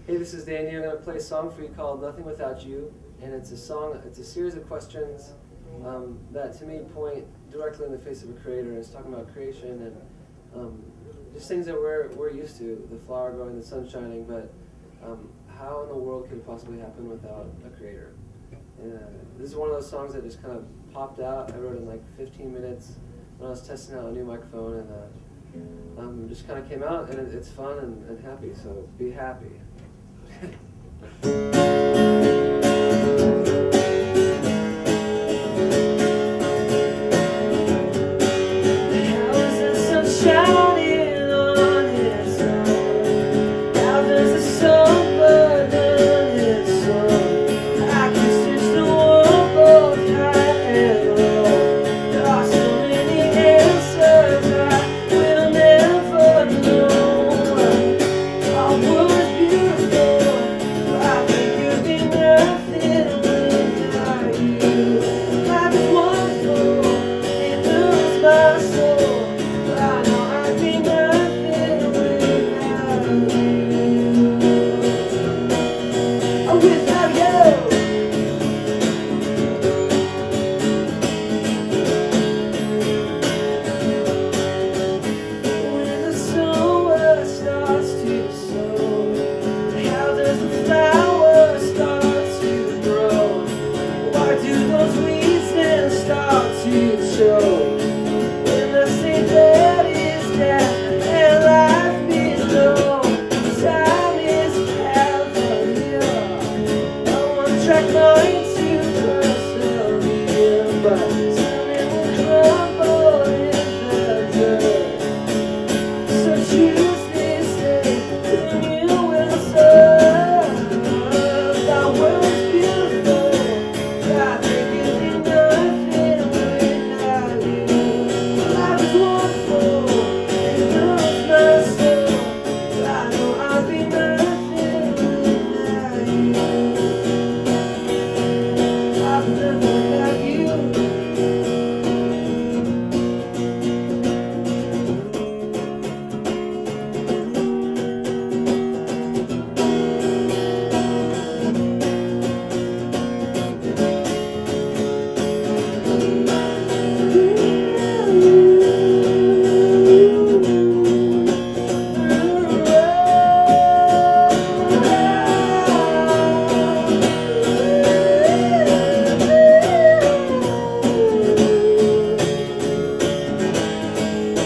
Hey, this is Danyew. I'm going to play a song for you called Nothing Without You, and it's a song, it's a series of questions that to me point directly in the face of a creator. It's talking about creation and just things that we're used to, the flower growing, the sun shining, but how in the world could it possibly happen without a creator? And this is one of those songs that just kind of popped out. I wrote it in like 15 minutes when I was testing out a new microphone, and just kind of came out, and it's fun and happy, so be happy.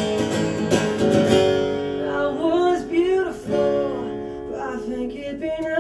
It'd be nice.